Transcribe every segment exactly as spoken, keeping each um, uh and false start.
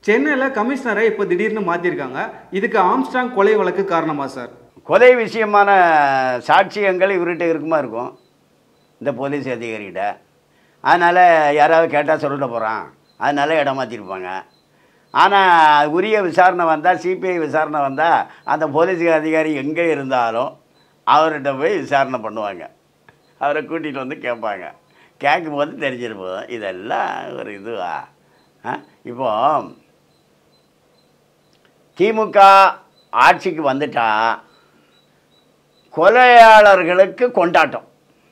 சென்னையில் கமிஷனரை இப்போ திடீர்னு மாற்றிருக்காங்க. இதுக்கு ஆம்ஸ்ட்ராங் கொலை வழக்கு காரணமா சார்? கொலை விஷயமான சாட்சியங்கள் இவர்கிட்ட இருக்குமா இருக்கும் இந்த போலீஸ் அதிகாரிகிட்ட. அதனால் யாராவது கேட்டால் சொல்லிட்டு போகிறான், அதனால இடம் மாற்றிருப்பாங்க. ஆனால் உரிய விசாரணை வந்தால், சிபிஐ விசாரணை வந்தால் அந்த போலீஸ் அதிகாரி எங்கே இருந்தாலும் அவர்கிட்ட போய் விசாரணை பண்ணுவாங்க. அவரை கூட்டிகிட்டு வந்து கேட்பாங்க. கேட்கும்போது தெரிஞ்சிருப்போம் இதெல்லாம் ஒரு இதுவா. இப்போ திமுக ஆட்சிக்கு வந்துட்டா கொலையாளர்களுக்கு கொண்டாட்டம்.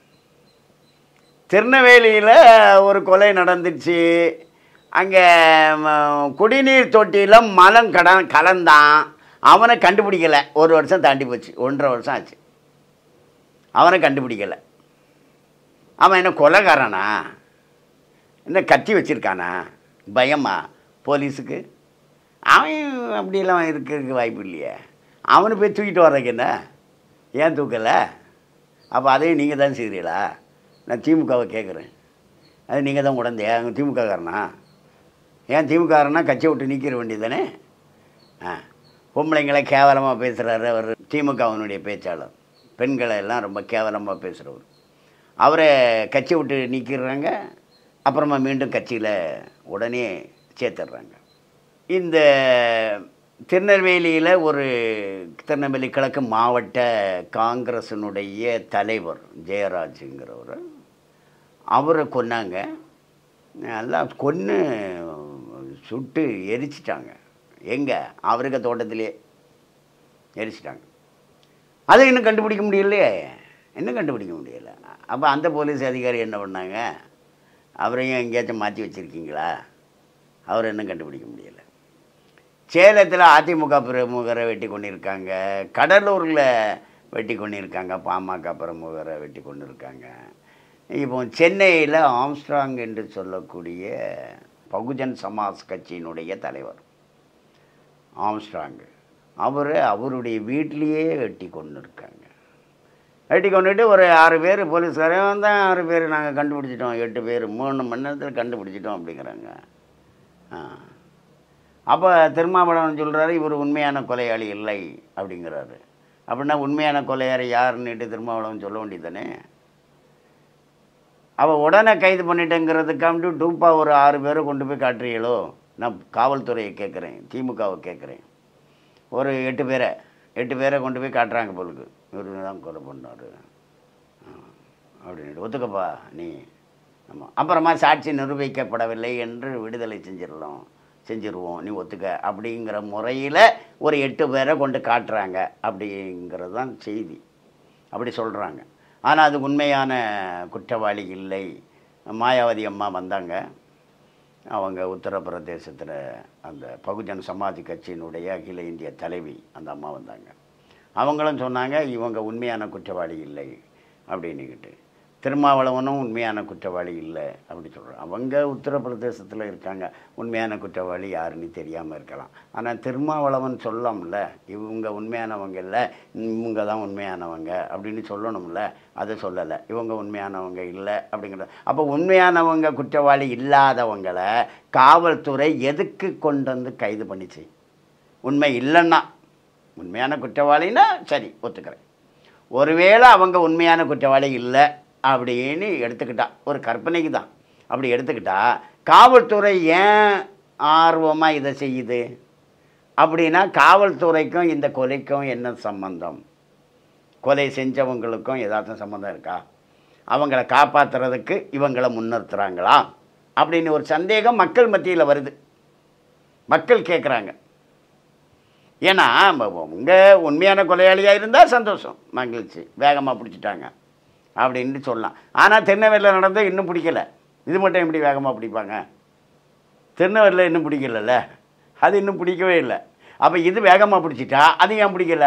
திருநெல்வேலியில் ஒரு கொலை நடந்துச்சு. அங்கே குடிநீர் தொட்டியில் மலம் கட கலந்தான். அவனை கண்டுபிடிக்கலை. ஒரு வருஷம் தாண்டி போச்சு, ஒன்றரை வருஷம் ஆச்சு. அவனை கண்டுபிடிக்கலை. அவன் என்ன கொலைகாரனா? என்ன கத்தி வச்சுருக்கானா? பயமா போலீஸுக்கு? அவன் அப்படியெல்லாம் இருக்கிறதுக்கு வாய்ப்பு இல்லையே. அவனு போய் தூக்கிட்டு வர்றதுக்கு என்ன? ஏன் தூக்கலை? அப்போ அதையும் நீங்கள் தான் செய்கிறீங்களா? நான் திமுகவை கேட்குறேன். அது நீங்கள் தான் உடந்தே அங்கே திமுககாரனா? ஏன் திமுககாரனா கட்சியை விட்டு நீக்கிற வேண்டியது தானே? ஆ, பொம்பளைங்களை கேவலமாக பேசுகிறாரு அவர். திமுகவனுடைய பேச்சாளர் பெண்களை எல்லாம் ரொம்ப கேவலமாக பேசுகிறவர். அவரை கட்சியை விட்டு நீக்கிடுறாங்க. அப்புறமா மீண்டும் கட்சியில் உடனே சேர்த்துடுறாங்க. இந்த திருநெல்வேலியில் ஒரு திருநெல்வேலி கிழக்கு மாவட்ட காங்கிரஸினுடைய தலைவர் ஜெயராஜுங்கிறவர், அவரை கொன்னாங்க. எல்லாம் கொன்று சுட்டு எரிச்சிட்டாங்க. எங்கே? அவருக்கு தோட்டத்திலே எரிச்சிட்டாங்க. அதை இன்னும் கண்டுபிடிக்க முடியலையே. இன்னும் கண்டுபிடிக்க முடியலை. அப்போ அந்த போலீஸ் அதிகாரி என்ன பண்ணாங்க? அவரையும் எங்கேயாச்சும் மாற்றி வச்சுருக்கீங்களா? அவர் இன்னும் கண்டுபிடிக்க முடியலை. சேலத்தில் அதிமுக பிரமுகரை வெட்டி கொண்டிருக்காங்க. கடலூரில் வெட்டி கொண்டிருக்காங்க. பாமக பிரமுகரை வெட்டி கொண்டிருக்காங்க. இப்போ சென்னையில் ஆம்ஸ்ட்ராங் என்று சொல்லக்கூடிய பகுஜன் சமாஜ் கட்சியினுடைய தலைவர் ஆம்ஸ்ட்ராங், அவர் அவருடைய வீட்டிலேயே வெட்டி கொண்டு இருக்காங்க. வெட்டி கொண்டுட்டு ஒரு ஆறு பேர் போலீஸ்காரன் தான் ஆறு பேர் நாங்கள் கண்டுபிடிச்சிட்டோம், எட்டு பேர் மூணு மணி நேரத்தில் கண்டுபிடிச்சிட்டோம் அப்படிங்கிறாங்க. ஆ, அப்போ திருமாவளவன் சொல்கிறாரு இவர் உண்மையான கொலையாளி இல்லை அப்படிங்கிறாரு. அப்படின்னா உண்மையான கொலையாளி யாருன்னுட்டு திருமாவளவன் சொல்ல வேண்டியது தானே? அவள் உடனே கைது பண்ணிட்டேங்கிறதுக்காண்டி டூப்பா ஒரு ஆறு பேரை கொண்டு போய் காட்டுறீங்களோ? நான் காவல்துறையை கேட்குறேன், திமுகவை கேட்குறேன். ஒரு எட்டு பேரை எட்டு பேரை கொண்டு போய் காட்டுறாங்க போலுக்கு, இவர் தான் கொலை பண்ணார் அப்படின்ட்டு. ஒத்துக்கப்பா நீ. ஆமாம், அப்புறமா சாட்சி நிரூபிக்கப்படவில்லை என்று விடுதலை செஞ்சிடலாம் செஞ்சிருவோம் நீ ஒத்துக்க அப்படிங்கிற முறையில் ஒரு எட்டு பேரை கொண்டு காட்டுறாங்க. அப்படிங்கிறது தான் செய்தி. அப்படி சொல்கிறாங்க. ஆனால் அது உண்மையான குற்றவாளி இல்லை. மாயாவதி அம்மா வந்தாங்க. அவங்க உத்தரப்பிரதேசத்தில் அந்த பகுஜன் சமாஜ் கட்சியினுடைய அகில இந்திய தலைவி அந்த அம்மா வந்தாங்க. அவங்களும் சொன்னாங்க இவங்க உண்மையான குற்றவாளி இல்லை அப்படின்னுக்கிட்டு. திருமாவளவனும் உண்மையான குற்றவாளி இல்லை அப்படி சொல்கிறாங்க. அவங்க உத்தரப்பிரதேசத்தில் இருக்காங்க. உண்மையான குற்றவாளி யாருன்னு தெரியாமல் இருக்கலாம். ஆனால் திருமாவளவன் சொல்லலாம்ல இவங்க உண்மையானவங்க இல்லை, இவங்க தான் உண்மையானவங்க அப்படின்னு சொல்லணும்ல. அதை சொல்லலை. இவங்க உண்மையானவங்க இல்லை அப்படிங்கிறது. அப்போ உண்மையானவங்க குற்றவாளி இல்லாதவங்களை காவல்துறை எதுக்கு கொண்டு வந்து கைது பண்ணிச்சு? உண்மை இல்லைன்னா, உண்மையான குற்றவாளின்னா சரி ஒத்துக்கிறேன். ஒருவேளை அவங்க உண்மையான குற்றவாளி இல்லை அப்படின்னு எடுத்துக்கிட்டா, ஒரு கற்பனைக்கு தான் அப்படி எடுத்துக்கிட்டா, காவல்துறை ஏன் ஆர்வமாக இதை செய்யுது அப்படின்னா, காவல்துறைக்கும் இந்த கொலைக்கும் என்ன சம்பந்தம்? கொலை செஞ்சவங்களுக்கும் ஏதாச்சும் சம்மந்தம் இருக்கா? அவங்கள காப்பாற்றுறதுக்கு இவங்களை முன்னிறுத்துறாங்களா அப்படின்னு ஒரு சந்தேகம் மக்கள் மத்தியில் வருது. மக்கள் கேட்குறாங்க. ஏன்னா இங்கே உண்மையான கொலையாளியாக இருந்தால் சந்தோஷம், மகிழ்ச்சி, வேகமாக பிடிச்சிட்டாங்க அப்படின்ட்டு சொல்லலாம். ஆனால் திருநெல்வேலியில் நடந்தால் இன்னும் பிடிக்கலை. இது மட்டும் எப்படி வேகமாக பிடிப்பாங்க? திருநெல்வேலியில் இன்னும் பிடிக்கல, அது இன்னும் பிடிக்கவே இல்லை. அப்போ இது வேகமாக பிடிச்சிட்டா அது ஏன் பிடிக்கலை?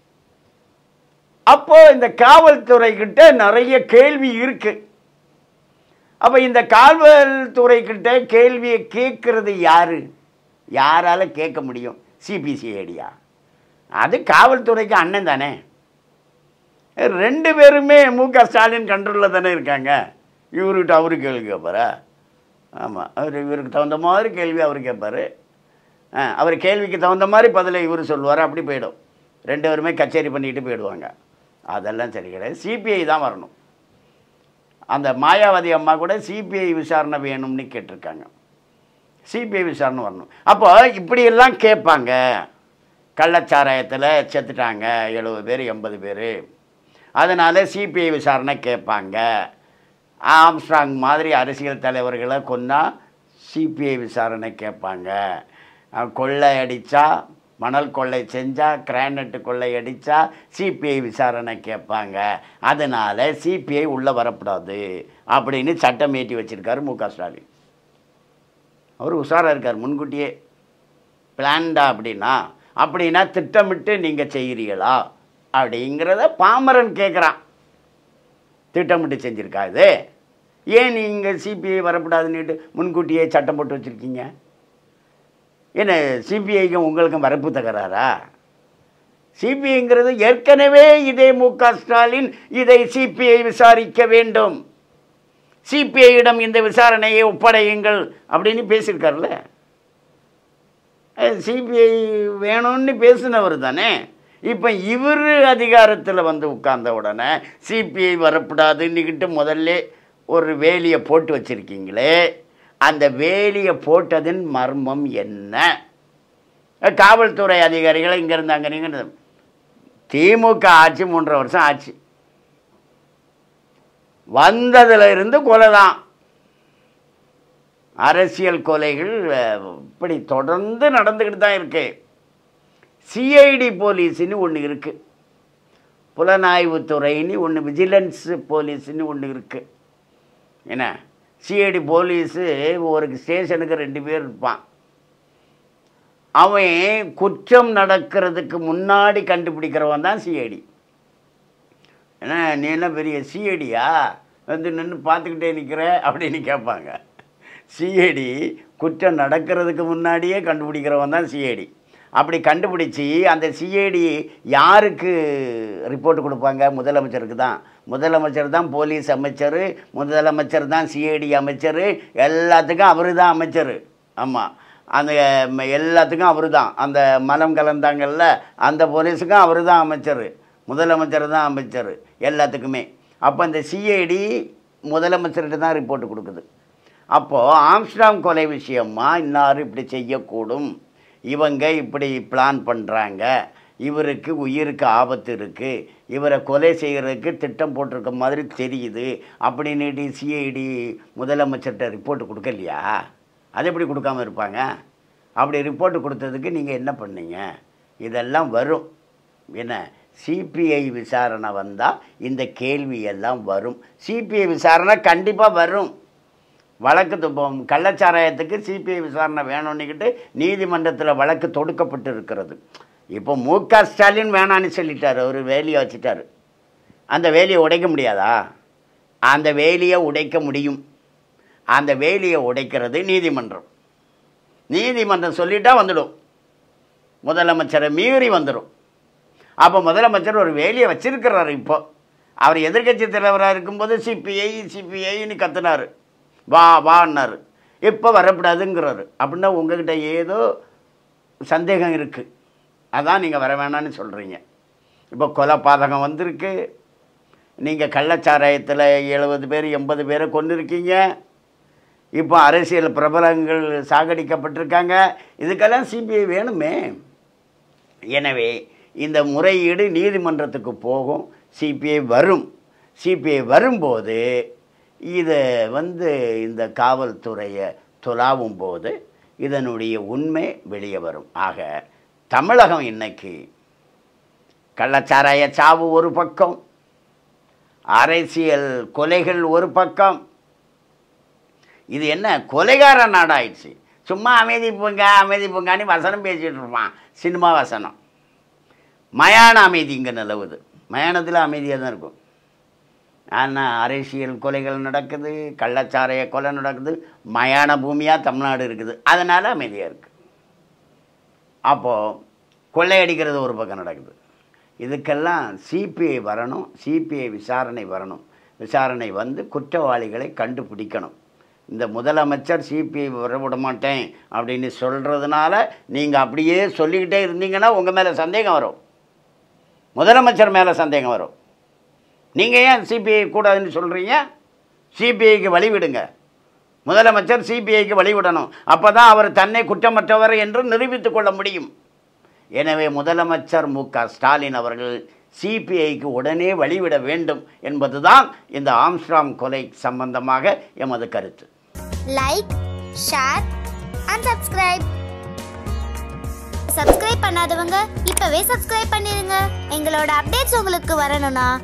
அப்போது இந்த காவல்துறைக்கிட்ட நிறைய கேள்வி இருக்குது. அப்போ இந்த காவல்துறைக்கிட்ட கேள்வியை கேட்குறது யார்? யாரால் கேட்க முடியும்? சிபிசிஐடியா? அது காவல்துறைக்கு அண்ணன் தானே. ரெண்டு பேருமே மு க ஸ்டாலின் கண்ட்ரோலில் தானே இருக்காங்க. இவர்கிட்ட அவரு கேள்வி கேட்பாரா? ஆமாம், அவர் இவருக்கு தகுந்த மாதிரி கேள்வி அவர் கேட்பார். அவர் கேள்விக்கு தகுந்த மாதிரி பதிலை இவர் சொல்லுவார், அப்படி போயிடும். ரெண்டு பேருமே கச்சேரி பண்ணிட்டு போயிடுவாங்க. அதெல்லாம் சரி கிடையாது. சிபிஐ தான் வரணும். அந்த மாயாவதி அம்மா கூட சிபிஐ விசாரணை வேணும்னு கேட்டிருக்காங்க. சிபிஐ விசாரணை வரணும். அப்போ இப்படியெல்லாம் கேட்பாங்க. கள்ளச்சாராயத்தில் செத்துட்டாங்க எழுபது பேர் எண்பது பேர், அதனால் சிபிஐ விசாரணை கேட்பாங்க. ஆம்ஸ்ட்ராங் மாதிரி அரசியல் தலைவர்களை கொன்னா சிபிஐ விசாரணை கேட்பாங்க. கொள்ளை அடித்தா, மணல் கொள்ளை செஞ்சால், கிரானைட்டு கொள்ளை அடித்தா சிபிஐ விசாரணை கேட்பாங்க. அதனால் சிபிஐ உள்ளே வரக்கூடாது அப்படின்னு சட்டம் ஏற்றி வச்சுருக்காரு மு க ஸ்டாலின். அவர் உஷாராக இருக்கார். முன்கூட்டியே பிளான்டா அப்படின்னா அப்படின்னா திட்டமிட்டு நீங்கள் செய்கிறீங்களா அப்படிங்கிறத பாமரன் கேட்குறான். திட்டமிட்டு செஞ்சுருக்கா இது? ஏன் நீங்கள் சிபிஐ வரக்கூடாதுன்னுட்டு முன்கூட்டியே சட்டம் போட்டு வச்சுருக்கீங்க? என்ன சிபிஐக்கும் உங்களுக்கும் வரப்பு தகராறா? சிபிஐங்கிறது ஏற்கனவே இதே மு க ஸ்டாலின் இதை சிபிஐ விசாரிக்க வேண்டும், சிபிஐயிடம் இந்த விசாரணையை ஒப்படையுங்கள் அப்படின்னு பேசியிருக்காருல்ல. சிபிஐ வேணும்னு பேசினவர் தானே. இப்போ இவர் அதிகாரத்தில் வந்து உட்கார்ந்த உடனே சிபிஐ வரக்கூடாதுன்னுக்கிட்டு முதல்ல ஒரு வேலியை போட்டு வச்சுருக்கீங்களே, அந்த வேலியை போட்டதின் மர்மம் என்ன? காவல்துறை அதிகாரிகளை இங்கே இருந்தாங்க. நீங்கள் திமுக ஆட்சி மூன்றரை வருஷம் ஆட்சி, வந்ததில் இருந்து கொலை தான். அரசியல் கொலைகள் இப்படி தொடர்ந்து நடந்துக்கிட்டு தான் இருக்கு. சிஐடி போலீஸ்னு ஒன்று இருக்குது, புலனாய்வுத்துறைன்னு ஒன்று, விஜிலன்ஸ் போலீஸ்னு ஒன்று இருக்குது. என்ன, சிஐடி போலீஸு ஒரு ஸ்டேஷனுக்கு ரெண்டு பேர் இருப்பான். அவன் குற்றம் நடக்கிறதுக்கு முன்னாடி கண்டுபிடிக்கிறவன் தான் சிஐடி. ஏன்னா நீ என்ன பெரிய சிஐடியா வந்து நின்று பார்த்துக்கிட்டே நிற்கிற அப்படின்னு கேட்பாங்க. சிஐடி குற்றம் நடக்கிறதுக்கு முன்னாடியே கண்டுபிடிக்கிறவன் தான் சிஐடி. அப்படி கண்டுபிடிச்சி அந்த சிஐடி யாருக்கு ரிப்போர்ட் கொடுப்பாங்க? முதலமைச்சருக்கு தான். முதலமைச்சர் தான் போலீஸ் அமைச்சர், முதலமைச்சர் தான் சிஐடி அமைச்சர், எல்லாத்துக்கும் அவர் தான் அமைச்சர். ஆமாம், அந்த எல்லாத்துக்கும் அவர் தான். அந்த மலம் கலந்தாங்கல்ல அந்த போலீஸுக்கும் அவர் தான் அமைச்சர், முதலமைச்சர் தான் அமைச்சர் எல்லாத்துக்குமே. அப்போ அந்த சிஐடி முதலமைச்சர்கிட்ட தான் ரிப்போர்ட் கொடுக்குது. அப்போது ஆம்ஸ்ட்ராங் கொலை விஷயமா இன்னார் இப்படி செய்யக்கூடும், இவங்க இப்படி பிளான் பண்ணுறாங்க, இவருக்கு உயிருக்கு ஆபத்து இருக்குது, இவரை கொலை செய்கிறதுக்கு திட்டம் போட்டிருக்க மாதிரி தெரியுது அப்படின்னுட்டு சிஐடி முதலமைச்சர்கிட்ட ரிப்போர்ட் கொடுக்கலையா? அது எப்படி கொடுக்காமல் இருப்பாங்க? அப்படி ரிப்போர்ட் கொடுத்ததுக்கு நீங்கள் என்ன பண்ணீங்க? இதெல்லாம் வரும். என்ன, சிபிஐ விசாரணை வந்தால் இந்த கேள்வியெல்லாம் வரும். சிபிஐ விசாரணை கண்டிப்பாக வரும். வழக்கு கள்ளச்சாராயத்துக்கு சிபிஐ விசாரணை வேணும்னுக்கிட்டு நீதிமன்றத்தில் வழக்கு தொடுக்கப்பட்டு இருக்கிறது. இப்போ மு க ஸ்டாலின் வேணான்னு சொல்லிட்டார், அவர் வேலியை வச்சுட்டார். அந்த வேலியை உடைக்க முடியாதா? அந்த வேலியை உடைக்க முடியும். அந்த வேலியை உடைக்கிறது நீதிமன்றம். நீதிமன்றம் சொல்லிட்டா வந்துடும், முதலமைச்சரை மீறி வந்துடும். அப்போ முதலமைச்சர் ஒரு வேலியை வச்சிருக்கிறார். இப்போ அவர் எதிர்கட்சி தலைவராக இருக்கும்போது சிபிஐ சிபிஐன்னு கத்துனார், வா வான்னார். இப்போ வரக்கூடாதுங்கிறாரு. அப்படின்னா உங்கள்கிட்ட ஏதோ சந்தேகம் இருக்குது, அதான் நீங்கள் வர வேணான்னு சொல்கிறீங்க. இப்போ கொலை பாதகம் வந்திருக்கு, நீங்கள் கள்ளச்சாராயத்தில் எழுபது பேர் எண்பது பேரை கொண்டு இருக்கீங்க, இப்போ அரசியல் பிரபலங்கள் சாகடிக்கப்பட்டிருக்காங்க. இதுக்கெல்லாம் சிபிஐ வேணுமே. எனவே இந்த முறையீடு நீதிமன்றத்துக்கு போகும், சிபிஐ வரும். சிபிஐ வரும்போது இதை வந்து இந்த காவல்துறையை துலாவும் போது இதனுடைய உண்மை வெளியே வரும். ஆக தமிழகம் இன்னைக்கு கள்ளச்சாராய சாவு ஒரு பக்கம், அரசியல் கொலைகள் ஒரு பக்கம். இது என்ன கொலைகார நாடாயிடுச்சு. சும்மா அமைதி போங்க அமைதி போங்கான்னு வசனம் பேசிகிட்டு இருப்பான், சினிமா வசனம். மயான அமைதி இங்கே நிலவுது. மயானத்தில் அமைதியாக தான் இருக்கும். ஆனால் அரசியல் கொலைகள் நடக்குது, கள்ளச்சாராய கொலை நடக்குது, மயான பூமியாக தமிழ்நாடு இருக்குது, அதனால் அமைதியாக இருக்குது. அப்போது கொள்ளையடிக்கிறது ஒரு பக்கம் நடக்குது. இதுக்கெல்லாம் சிபிஐ வரணும், சிபிஐ விசாரணை வரணும். விசாரணை வந்து குற்றவாளிகளை கண்டுபிடிக்கணும். இந்த முதலமைச்சர் சிபிஐ வர விட மாட்டேன் அப்படின்னு சொல்கிறதுனால நீங்கள் அப்படியே சொல்லிக்கிட்டே இருந்தீங்கன்னா உங்கள் மேலே சந்தேகம் வரும், முதலமைச்சர் மேலே சந்தேகம் வரும். நீங்கள் ஏன் சிபிஐ கூடாதுன்னு சொல்கிறீங்க? சிபிஐக்கு வழிவிடுங்க. முதலமைச்சர் சிபிஐக்கு வழிவிடணும். அப்போ தான் அவர் தன்னை குற்றமற்றவர் என்று நிரூபித்து கொள்ள முடியும். எனவே முதலமைச்சர் மு க ஸ்டாலின் அவர்கள் சிபிஐக்கு உடனே வழிவிட வேண்டும் என்பதுதான் இந்த ஆம்ஸ்ட்ராங் கொலை சம்பந்தமாக எமது கருத்து. Like, share and subscribe. Subscribe பண்ணாதவங்க இப்பவே சப்ஸ்கிரைப் பண்ணிருங்க. எங்களோட அப்டேட்ஸ் உங்களுக்கு வரணும்னா